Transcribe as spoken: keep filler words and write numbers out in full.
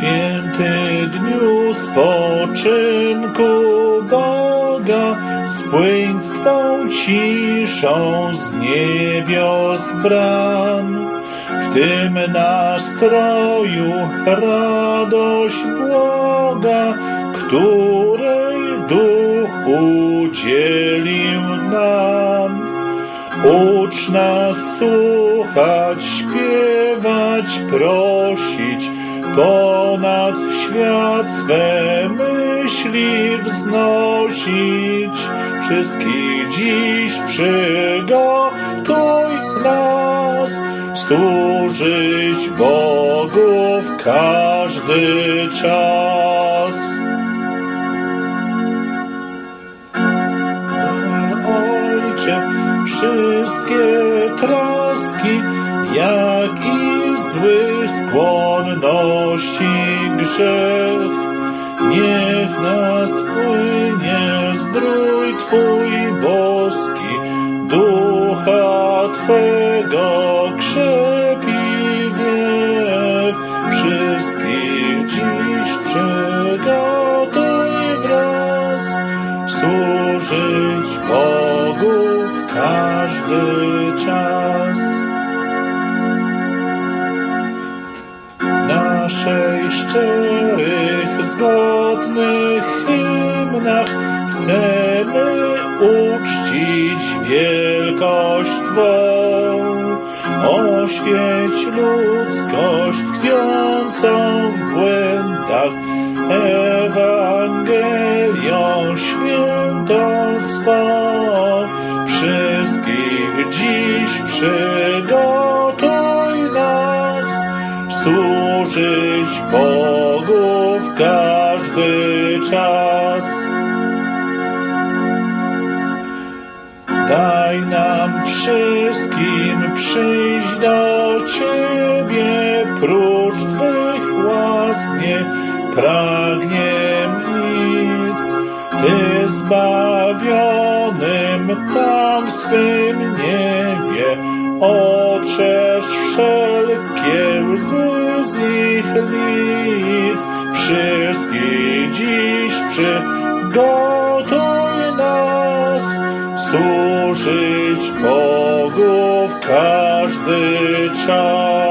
święty dniu spoczynku Boga, spłyń z Twą ciszą z niebios bram. W tym nastroju radość błoga, której Duch udzielił nam. Ucz nas słuchać, śpiewać, prosić, ponad świat swe myśli wznosić. Wszystkich dziś przygotuj nas, służyć Bogu w każdy czas. Ojcze, wszystkie troski, jak i zły skłonności grzech, niech nas płynie zdrój Twój boski, Ducha Twego krzepi wiew. Wszystkich dziś przygotuj wraz, służyć Bogu w każdy czas. Naszej szczerych, zgodnych hymnach chcemy uczcić wielkość Twą. Oświeć ludzkość tkwiącą w błędach, Ewangelią świętą swą. Wszystkich dziś przygotuj nas, służyć Bogu w każdy czas. Daj nam wszystkim przyjść do Ciebie, prócz Twych łask nie pragniemy nic. Ty zbawionym tam w swym niebie otrzesz wszelkie łzy z ich lic. Wszystkich dziś przygotuj nas, służyć Bogu w każdy czas.